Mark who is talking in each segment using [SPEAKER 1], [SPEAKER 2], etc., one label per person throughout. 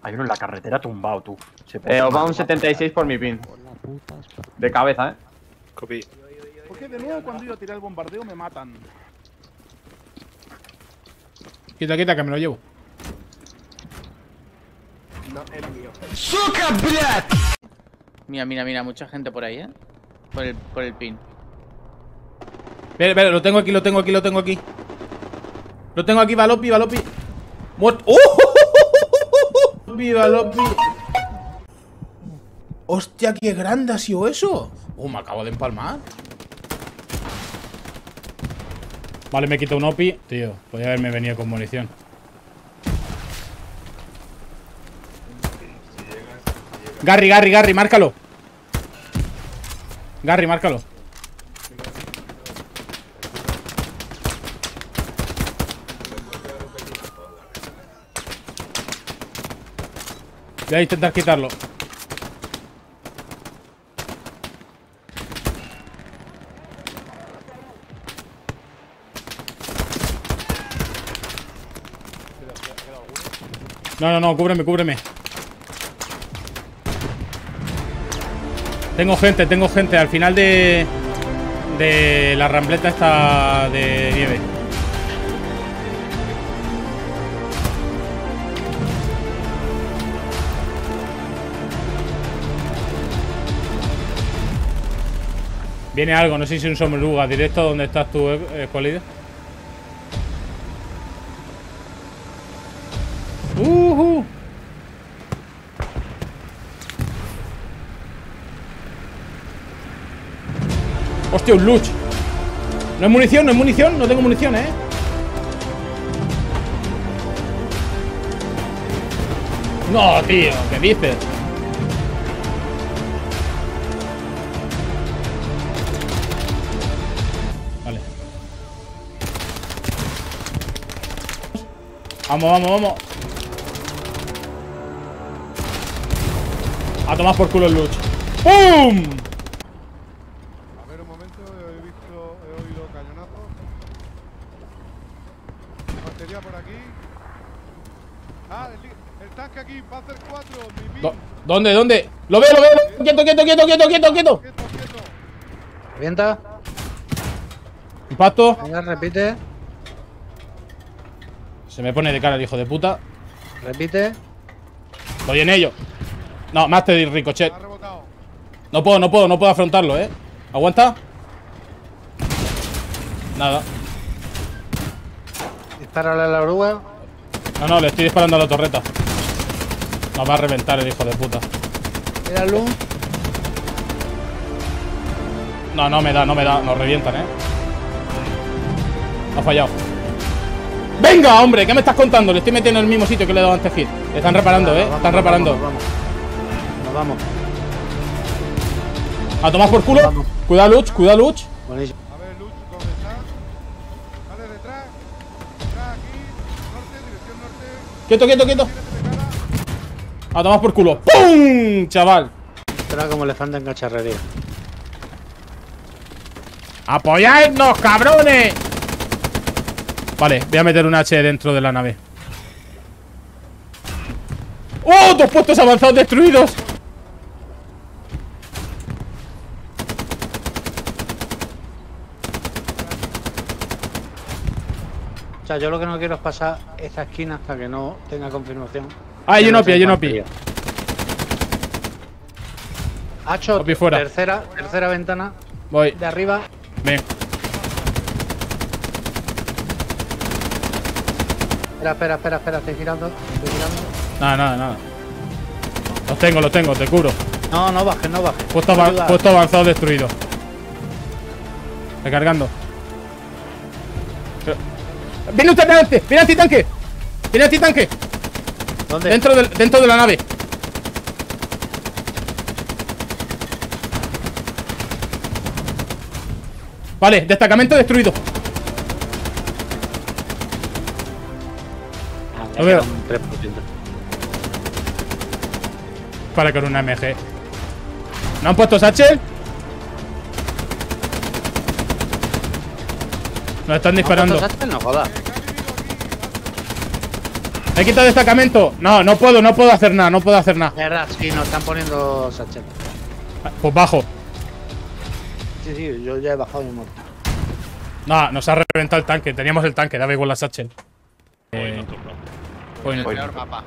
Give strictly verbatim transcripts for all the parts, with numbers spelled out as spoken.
[SPEAKER 1] Hay uno en la carretera tumbado, tú.
[SPEAKER 2] Eh, os va un setenta y seis por mi pin. De cabeza, eh.
[SPEAKER 3] Copy.
[SPEAKER 4] Porque de nuevo cuando yo a tirar el bombardeo me matan.
[SPEAKER 5] Quita, quita, que me lo llevo.
[SPEAKER 4] No, el mío.
[SPEAKER 6] ¡Suca, blad! Mira, mira, mira, mucha gente por ahí, eh. Por el, por el pin.
[SPEAKER 5] Espera, espera, lo tengo aquí, lo tengo aquí, lo tengo aquí. Lo tengo aquí, Valopi, Valopi. Muerto. ¡Oh! Valopi. Hostia, qué grande ha sido eso. Oh, me acabo de empalmar. Vale, me quito un O P I. Tío, podría haberme venido con munición. Garry, Garry, Garry, márcalo. Garry, márcalo. Voy a intentar quitarlo. No, no, no, cúbreme, cúbreme. Tengo gente, tengo gente al final de... De la rambleta esta de nieve. Viene algo, no sé si un sombruga. Directo donde estás tú, eh, Colidio. Uh -huh. Hostia, un luch. No es munición, no es munición. No tengo munición, eh. No, tío, ¿qué dices? Vale. Vamos, vamos, vamos. A tomar por culo el luch. ¡Pum!
[SPEAKER 7] A ver, un momento, he visto, he oído cañonazos. Batería por aquí. Ah, el, el tanque aquí, Panzer cuatro, mi pin.
[SPEAKER 5] ¿Dónde, dónde? ¡Lo veo, lo veo! ¡Quieto, quieto, quieto, quieto, quieto, quieto!
[SPEAKER 7] Quieto, quieto.
[SPEAKER 8] Revienta.
[SPEAKER 5] Impacto.
[SPEAKER 8] Venga, repite.
[SPEAKER 5] Se me pone de cara el hijo de puta.
[SPEAKER 8] Repite.
[SPEAKER 5] Estoy en ello. No, Master y Ricochet.
[SPEAKER 7] Ha rebotado.
[SPEAKER 5] No puedo, no puedo, no puedo afrontarlo, eh. ¿Aguanta? Nada.
[SPEAKER 8] Dispárale a la oruga.
[SPEAKER 5] No, no, le estoy disparando a la torreta. Nos va a reventar el hijo de puta.
[SPEAKER 8] Míralo.
[SPEAKER 5] No, no me da, no me da. Nos revientan, eh. Ha fallado. ¡Venga, hombre! ¿Qué me estás contando? Le estoy metiendo en el mismo sitio que le he dado antes hit. Están reparando, eh. Están reparando.
[SPEAKER 8] Nos vamos. Nos vamos.
[SPEAKER 5] A tomar por culo.
[SPEAKER 8] Vamos.
[SPEAKER 5] Cuidado, Luch, cuidado, Luch.
[SPEAKER 8] Buenísimo.
[SPEAKER 7] A ver, Luz, ¿dónde está? Vale, detrás. Detrás, aquí. Norte, dirección norte.
[SPEAKER 5] Quieto, quieto, quieto.
[SPEAKER 7] Tírate de cara.
[SPEAKER 5] A tomar por culo. ¡Pum! Chaval.
[SPEAKER 8] Será como elefante en cacharrería.
[SPEAKER 5] ¡Apoyadnos, cabrones! Vale, voy a meter un H dentro de la nave. ¡Oh! Dos puestos avanzados destruidos.
[SPEAKER 8] O sea, yo lo que no quiero es pasar esta esquina hasta que no tenga confirmación.
[SPEAKER 5] Ah, hay
[SPEAKER 8] Que
[SPEAKER 5] un
[SPEAKER 8] no
[SPEAKER 5] O P I,
[SPEAKER 8] sea
[SPEAKER 5] hay un O P I.
[SPEAKER 8] infantería. Hacho,
[SPEAKER 5] O P I fuera.
[SPEAKER 8] tercera, tercera ventana
[SPEAKER 5] Voy.
[SPEAKER 8] de arriba.
[SPEAKER 5] Ven.
[SPEAKER 8] Espera, espera, espera, espera, estoy girando. Estoy girando.
[SPEAKER 5] Nada, nada, nada. Los tengo, los tengo, te cubro.
[SPEAKER 8] No, no bajes, no bajes.
[SPEAKER 5] Puesto,
[SPEAKER 8] No
[SPEAKER 5] ava-
[SPEAKER 8] ayuda.
[SPEAKER 5] puesto avanzado destruido. Recargando. Pero- ¡Viene usted delante! ¡Viene antitanque! ¡Viene antitanque!
[SPEAKER 8] ¿Dónde?
[SPEAKER 5] Dentro de, dentro de la nave. Vale, destacamento destruido.
[SPEAKER 8] Ah,
[SPEAKER 5] Lo veo.
[SPEAKER 8] un tres por ciento.
[SPEAKER 5] Para con una M G. ¿No han puesto Satchel? Nos están disparando.
[SPEAKER 8] ¿No jodas?
[SPEAKER 5] Me he quitado destacamento. No, no puedo, no puedo hacer nada, no puedo hacer nada.
[SPEAKER 8] Verdad, sí, nos están poniendo sachet.
[SPEAKER 5] Pues bajo.
[SPEAKER 8] Sí, sí, yo ya he bajado y he muerto.
[SPEAKER 5] No, nos ha reventado el tanque. Teníamos el tanque, daba igual la Satchel.
[SPEAKER 1] Hoy
[SPEAKER 5] Eh,
[SPEAKER 1] no toca.
[SPEAKER 5] hoy no.
[SPEAKER 6] El peor mapa.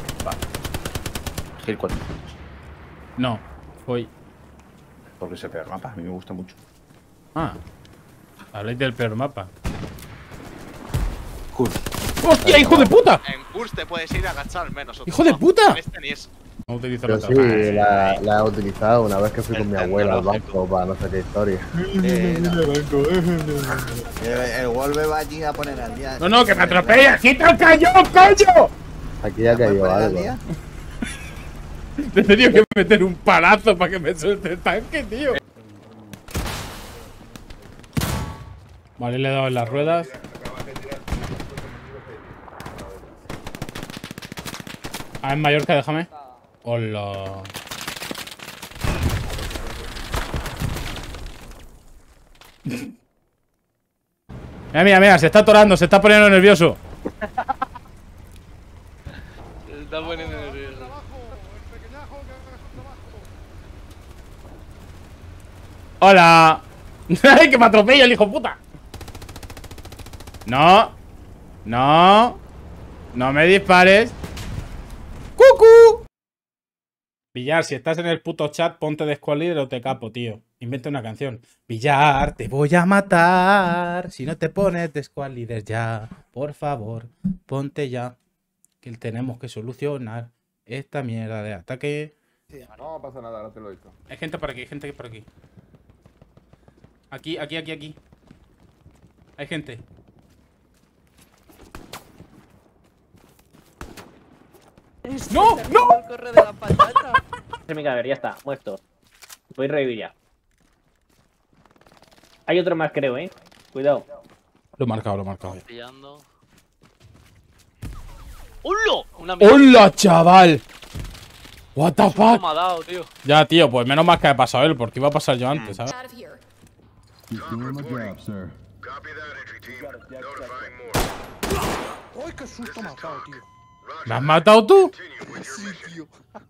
[SPEAKER 3] Gil cuatro.
[SPEAKER 5] No, hoy.
[SPEAKER 3] Porque es el peor mapa, a mí me gusta mucho.
[SPEAKER 5] Ah. Habláis del peor mapa.
[SPEAKER 3] Cool.
[SPEAKER 5] ¡Hostia, hijo de puta!
[SPEAKER 9] En Curse te puedes ir agachado al menos.
[SPEAKER 5] ¡Hijo de puta!
[SPEAKER 9] En este ni eso.
[SPEAKER 5] No utilizo
[SPEAKER 10] Yo
[SPEAKER 5] la
[SPEAKER 10] sí,
[SPEAKER 5] tabla.
[SPEAKER 10] la, la he utilizado una vez que fui
[SPEAKER 1] El
[SPEAKER 10] con mi abuela al
[SPEAKER 1] tecnológico.
[SPEAKER 10] banco para no sé qué historia.
[SPEAKER 3] Eh, no. el, el Wolve va allí a poner al día.
[SPEAKER 5] No, no, que me atropella. ¡Quita el cañón, coño!
[SPEAKER 10] Aquí ya cayó
[SPEAKER 3] poner al
[SPEAKER 10] algo.
[SPEAKER 3] día?
[SPEAKER 5] Te he tenido que meter un palazo para que me suelte el tanque, tío. Vale, le he dado en las ruedas. Ah, en Mallorca, déjame. Hola. Mira, mira, mira, se está atorando, se está poniendo nervioso.
[SPEAKER 9] Se está poniendo nervioso.
[SPEAKER 7] Trabajo, el pequeñajo que haga su trabajo.
[SPEAKER 5] Hola. ¡Ay, que me atropella el hijo puta! No. No. No me dispares. ¡Cucú! Villar, si estás en el puto chat, ponte de squad leader o te capo, tío. Inventa una canción. Villar, te voy a matar. Si no te pones de squad leader ya. Por favor, ponte ya. Que tenemos que solucionar esta mierda de ataque.
[SPEAKER 10] No pasa nada, no te lo he visto.
[SPEAKER 5] Hay gente por aquí, hay gente por aquí. Aquí, aquí, aquí, aquí. Hay gente. ¡No! ¡No!
[SPEAKER 11] Corre de la patata.
[SPEAKER 2] Es mi cadáver, ya está, muerto. Voy a revivir ya. Hay otro más, creo, eh. Cuidado.
[SPEAKER 5] Lo he marcado, lo he marcado.
[SPEAKER 9] Pillando. ¡Hola! Una mierda.
[SPEAKER 5] ¡Hola, chaval! What the
[SPEAKER 9] ¿Cómo
[SPEAKER 5] fuck?
[SPEAKER 9] me ha dado, tío?
[SPEAKER 5] Ya, tío, pues menos mal que ha pasado él, porque iba a pasar yo antes, ¿sabes?
[SPEAKER 7] ¡Ay, qué susto me ha dado, tío!
[SPEAKER 5] ¿Me has matado tú?
[SPEAKER 7] Sí, tío.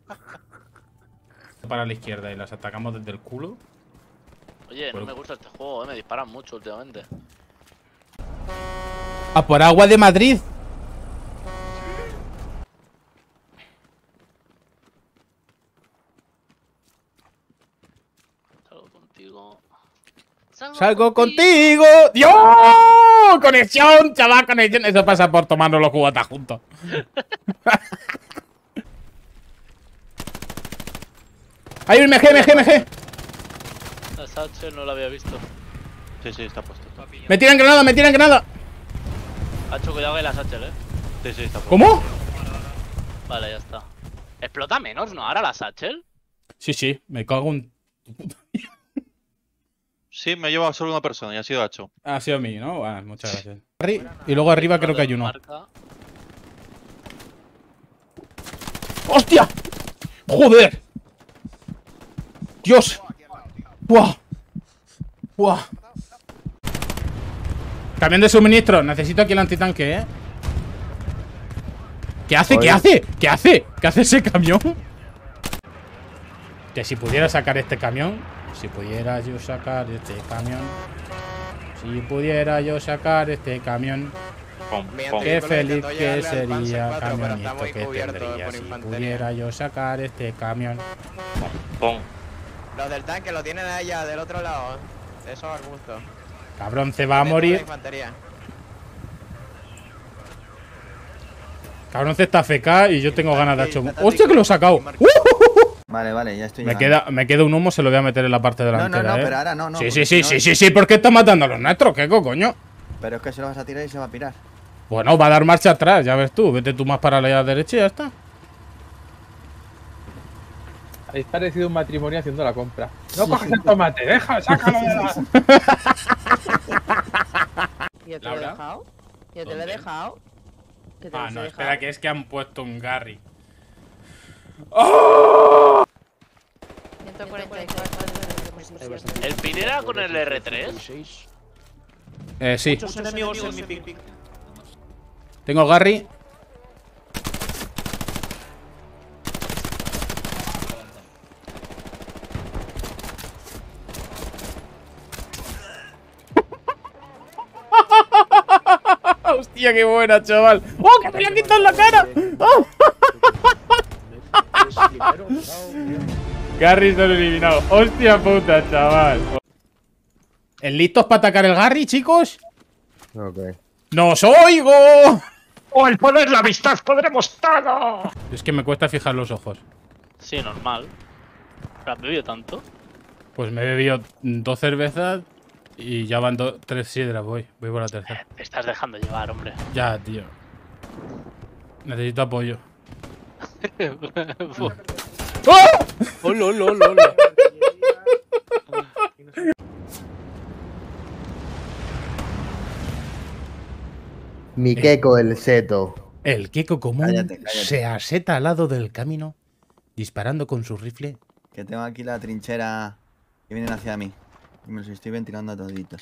[SPEAKER 5] Para la izquierda y las atacamos desde el culo.
[SPEAKER 9] Oye, no me gusta este juego, eh. Me disparan mucho últimamente.
[SPEAKER 5] ¡A por agua de Madrid!
[SPEAKER 9] Salgo contigo.
[SPEAKER 5] ¡Salgo contigo! ¡Dios! ¡Conexión, chaval! ¡Conexión! Eso pasa por tomarnos los cubatas juntos. ¡Hay un M G, M G, M G!
[SPEAKER 9] La Satchel no la había visto.
[SPEAKER 1] Sí, sí, está puesto.
[SPEAKER 5] ¡Me tiran granada, me tiran granada!
[SPEAKER 9] Ha hecho cuidado que la Satchel, eh.
[SPEAKER 1] Sí, sí, está puesto.
[SPEAKER 5] ¿Cómo?
[SPEAKER 9] Vale, ya está. Explota menos, ¿no? Ahora la Satchel.
[SPEAKER 5] Sí, sí, me cago en...
[SPEAKER 1] Sí, me lleva solo una persona y ha sido Hacho.
[SPEAKER 5] Ha sido mí, ¿no? Ah, muchas gracias. Arri- Y luego arriba creo que hay uno.
[SPEAKER 9] Marca.
[SPEAKER 5] ¡Hostia! ¡Joder! ¡Dios! ¡Buah! ¡Buah! Camión de suministro. Necesito aquí el antitanque, ¿eh? ¿Qué hace? ¿Qué hace? ¿Qué hace? ¿Qué hace ese camión? Que si pudiera sacar este camión. Si pudiera yo sacar este camión. Si pudiera yo sacar este camión.
[SPEAKER 1] Pum, pum.
[SPEAKER 5] Qué feliz que sería camionito que tendría si pudiera yo sacar este camión.
[SPEAKER 1] Pum.
[SPEAKER 11] Los del tanque lo tienen allá, del otro lado. ¿eh? Esos arbustos.
[SPEAKER 5] Cabrón, se va a morir. Cabrón, se está F K y yo tengo ganas de hacer un... ¡Hostia, que lo he sacado! ¡Uh!
[SPEAKER 3] Vale, vale, ya estoy
[SPEAKER 5] Me
[SPEAKER 3] llegando.
[SPEAKER 5] queda, me queda un humo, se lo voy a meter en la parte
[SPEAKER 3] No, no,
[SPEAKER 5] delantera,
[SPEAKER 3] no,
[SPEAKER 5] ¿eh?
[SPEAKER 3] pero ahora no, no.
[SPEAKER 5] Sí,
[SPEAKER 3] porque
[SPEAKER 5] sí, sí,
[SPEAKER 3] si
[SPEAKER 5] sí,
[SPEAKER 3] no-
[SPEAKER 5] sí, sí, ¿por qué está matando a los nuestros? ¿Qué coño?
[SPEAKER 3] Pero es que se lo vas a tirar y se va a pirar.
[SPEAKER 5] Bueno, va a dar marcha atrás, ya ves tú. Vete tú más para la derecha y ya está.
[SPEAKER 2] Habéis parecido un matrimonio haciendo la compra. No coges el tomate, deja, sácalo de la...
[SPEAKER 11] ¿Ya te lo he
[SPEAKER 5] ¿Laura?
[SPEAKER 11] dejado? ¿Ya te lo he
[SPEAKER 5] ¿Dónde?
[SPEAKER 11] dejado? ¿Que te
[SPEAKER 5] Ah,
[SPEAKER 11] los he
[SPEAKER 5] no,
[SPEAKER 11] dejado?
[SPEAKER 5] espera, que es que han puesto un Gary.
[SPEAKER 11] ciento cuarenta y cuatro de posición.
[SPEAKER 9] ¿El Pinera con el R tres?
[SPEAKER 5] Eh, sí.
[SPEAKER 9] Muchos enemigos en mi pick.
[SPEAKER 5] Tengo Gary. Hostia, qué buena, chaval. ¡Oh, que me le han quitado en la cara! ¡Oh! Garrison eliminado. Hostia puta, chaval. ¿En listos para atacar el Garry, chicos?
[SPEAKER 10] Ok.
[SPEAKER 5] ¡No os oigo!
[SPEAKER 8] ¡Oh, el poder, la amistad, podremos todo!
[SPEAKER 5] Es que me cuesta fijar los ojos.
[SPEAKER 9] Sí, normal. ¿Pero has bebido tanto?
[SPEAKER 5] Pues me he bebido dos cervezas y ya van do- tres sidras. Voy, voy por la tercera.
[SPEAKER 9] Te estás dejando llevar, hombre.
[SPEAKER 5] Ya, tío. Necesito apoyo. ¡Oh!
[SPEAKER 9] ¡Hola, hola, hola, hola!
[SPEAKER 10] Mi queco, el seto.
[SPEAKER 5] El Keko común
[SPEAKER 3] Cállate, cállate.
[SPEAKER 5] se aseta al lado del camino, disparando con su rifle.
[SPEAKER 3] Que tengo aquí la trinchera que vienen hacia mí. Y me los estoy ventilando a toditos.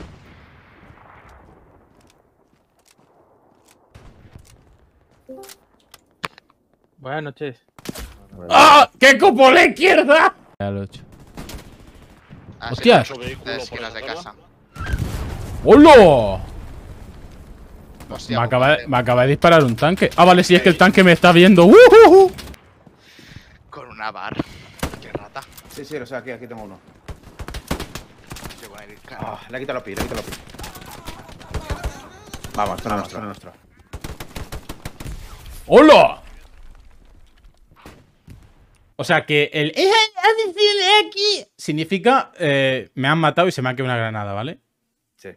[SPEAKER 2] Buenas noches.
[SPEAKER 5] ¡Ah! ¡Keko por la izquierda! Al ocho. ¡Hostias!
[SPEAKER 9] de casa.
[SPEAKER 5] ¡Hola! Me acaba, de, me acaba de disparar un tanque. Ah, vale, sí, es que el tanque me está viendo. ¡Uh, uh, uh!
[SPEAKER 9] Con una bar. Qué rata.
[SPEAKER 3] Sí, sí, o sea, aquí, aquí tengo uno. Ah, le he quitado los pies, le he quitado los pies. Vamos, esto no es nuestro, no es nuestro.
[SPEAKER 5] ¡Hola! O sea que el aquí significa eh, me han matado y se me ha quedado una granada, ¿vale?
[SPEAKER 3] Sí.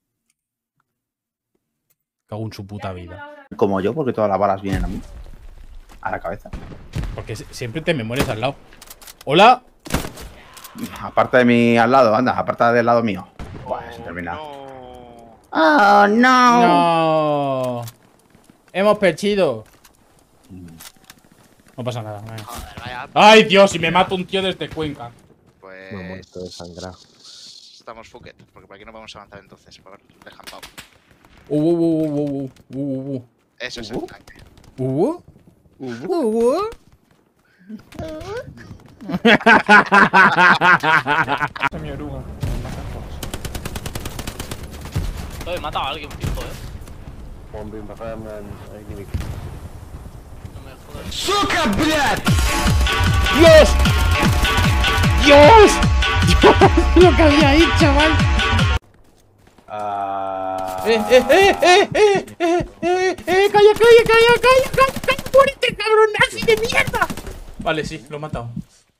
[SPEAKER 5] Cago en su puta vida.
[SPEAKER 3] Como yo, porque todas las balas vienen a mí. A la cabeza.
[SPEAKER 5] Porque se- siempre te me mueres al lado. ¡Hola!
[SPEAKER 3] Aparte de mi al lado, anda, aparte del lado mío. Pues se termina.
[SPEAKER 6] ¡Oh, no!
[SPEAKER 5] ¡No! Hemos perdido. No pasa nada. venga.
[SPEAKER 9] Joder, vaya.
[SPEAKER 5] ¡Ay, Dios! Y me mata un tío desde Cuenca.
[SPEAKER 9] Pues.
[SPEAKER 10] Me he muerto desangrado.
[SPEAKER 9] Estamos Phuket, porque por aquí no podemos avanzar entonces, por descampado.
[SPEAKER 5] Uh, uh, uh, uh, uh, uh, uh.
[SPEAKER 9] Eso es el tanque.
[SPEAKER 5] Uh, uh, uh, uh.
[SPEAKER 9] Oye, he matado a alguien fijo, eh. No me jodas.
[SPEAKER 5] ¡Dios! ¡Dios! ¡Dios! Lo que había ahí, chaval.
[SPEAKER 3] Ah.
[SPEAKER 5] ¡Eh, eh, eh, eh, eh, eh, eh, eh! ¡Calla, calla, calla, calla, calla, calla! ¡Muérete, cabrón! ¡Nazi de mierda! Vale, sí, lo he matado.